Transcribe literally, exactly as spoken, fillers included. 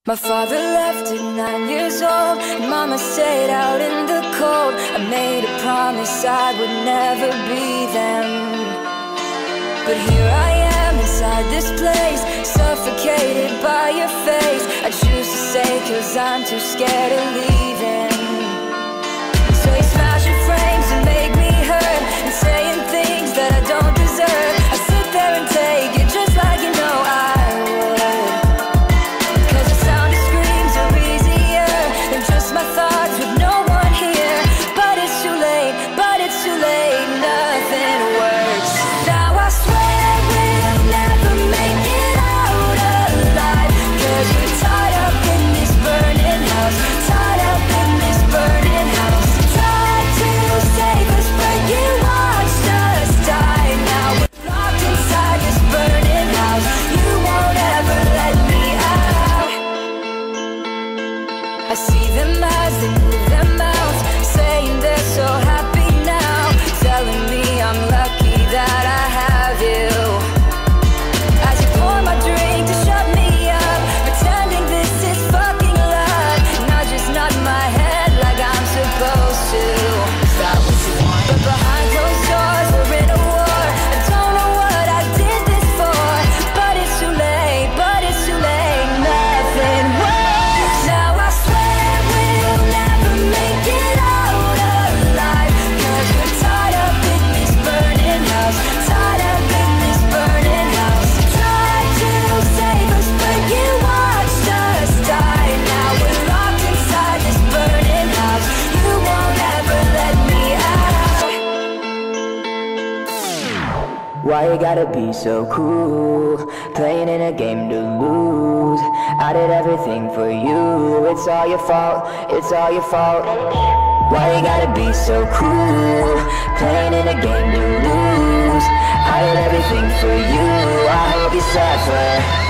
My father left at nine years old, and Mama stayed out in the cold. I made a promise I would never be them, but here I am inside this place, suffocated by your face. I choose to stay cause I'm too scared of leaving. So you smash your frames and make me hurt, and saying things that I don't deserve. I sit there and take it just like you know I my thoughts with no one here. But it's too late, but it's too late, nothing works. Now I swear we'll never make it out alive, cause we're tied up in this burning house, tied up in this burning house. Tried to save us but you watched us die. Now we're locked inside this burning house. You won't ever let me out. I see them as they move their mouths, saying they're so happy now, telling me I'm lucky that I have you. As you pour my drink to shut me up, pretending this is fucking love, and I just nod my head like I'm supposed to. Stop what you want. But behind closed doors we're in a war. I don't know what I did this for, but it's too late, but it's too late, nothing works. Now I make it out alive, cause we're tied up in this burning house, tied up in this burning house. Tried to save us but you watched us die. Now we're locked inside this burning house. You won't ever let me out. Why you gotta be so cruel, playing in a game to lose? I did everything for you, it's all your fault, it's all your fault. Why you gotta be so cruel, playing in a game to lose? I did everything for you, I hope you suffer.